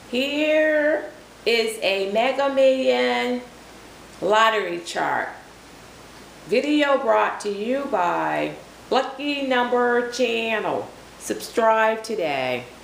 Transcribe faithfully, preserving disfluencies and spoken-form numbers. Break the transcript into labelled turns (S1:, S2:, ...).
S1: Here is a Mega Million lottery chart. Video brought to you by Lucky Number Channel. Subscribe today.